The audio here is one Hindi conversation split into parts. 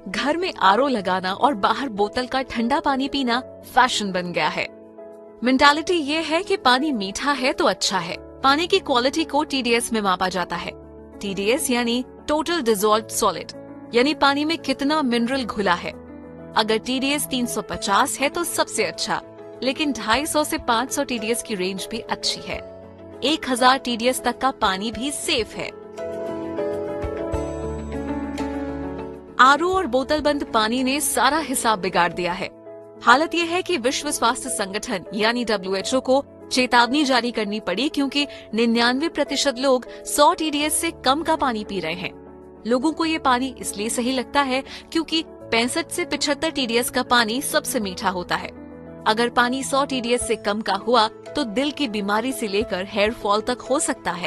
घर में आरओ लगाना और बाहर बोतल का ठंडा पानी पीना फैशन बन गया है। मेंटालिटी ये है कि पानी मीठा है तो अच्छा है। पानी की क्वालिटी को TDS में मापा जाता है। TDS यानी टोटल डिसॉल्व्ड सॉलिड, यानी पानी में कितना मिनरल घुला है। अगर TDS 350 है तो सबसे अच्छा, लेकिन 250 से 500 TDS की रेंज भी अच्छी है। 1000 TDS तक का पानी भी सेफ है। आरओ और बोतल बंद पानी ने सारा हिसाब बिगाड़ दिया है। हालत यह है कि विश्व स्वास्थ्य संगठन यानी WHO को चेतावनी जारी करनी पड़ी, क्योंकि 99% लोग 100 TDS से कम का पानी पी रहे हैं। लोगों को ये पानी इसलिए सही लगता है क्योंकि 65 से 75 TDS का पानी सबसे मीठा होता है। अगर पानी 100 TDS से कम का हुआ तो दिल की बीमारी से लेकर हेयर फॉल तक हो सकता है।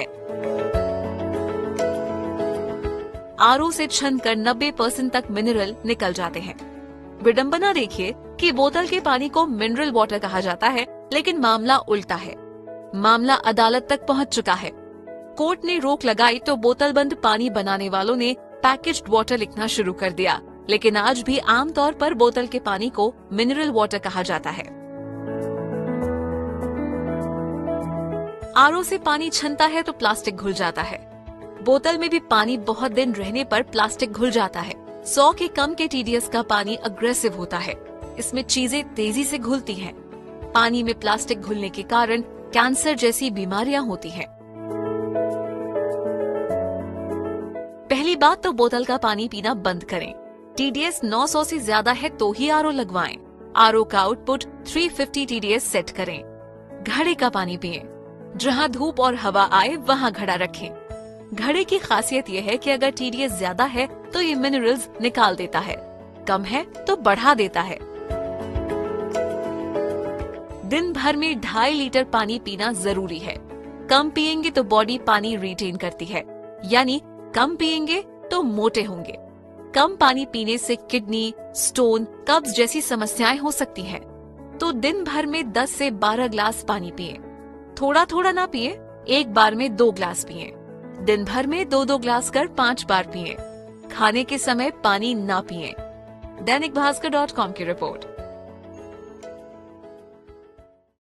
आरओ से छनकर 90% तक मिनरल निकल जाते हैं। विडंबना देखिए कि बोतल के पानी को मिनरल वाटर कहा जाता है, लेकिन मामला उल्टा है। मामला अदालत तक पहुंच चुका है। कोर्ट ने रोक लगाई तो बोतल बंद पानी बनाने वालों ने पैकेज्ड वाटर लिखना शुरू कर दिया, लेकिन आज भी आमतौर पर बोतल के पानी को मिनरल वाटर कहा जाता है। आरओ से पानी छनता है तो प्लास्टिक घुल जाता है। बोतल में भी पानी बहुत दिन रहने पर प्लास्टिक घुल जाता है। 100 के कम के TDS का पानी अग्रेसिव होता है। इसमें चीजें तेजी से घुलती हैं। पानी में प्लास्टिक घुलने के कारण कैंसर जैसी बीमारियां होती हैं। पहली बात तो बोतल का पानी पीना बंद करें। TDS 900 से ज्यादा है तो ही आरओ लगवाएं। आरओ का आउटपुट 350 TDS सेट करें। घड़े का पानी पिएं। जहां धूप और हवा आए वहां घड़ा रखें। घड़े की खासियत यह है कि अगर TDS ज्यादा है तो ये मिनरल्स निकाल देता है, कम है तो बढ़ा देता है। दिन भर में 2.5 लीटर पानी पीना जरूरी है। कम पिएंगे तो बॉडी पानी रिटेन करती है, यानी कम पिएंगे तो मोटे होंगे। कम पानी पीने से किडनी, स्टोन, कब्ज जैसी समस्याएं हो सकती हैं। तो दिन भर में 10 से 12 ग्लास पानी पिएं। थोड़ा थोड़ा ना पिएं, एक बार में 2 ग्लास पिएं। दिन भर में 2-2 ग्लास कर 5 बार पिएं। खाने के समय पानी ना पिएं। दैनिक भास्कर.com की रिपोर्ट।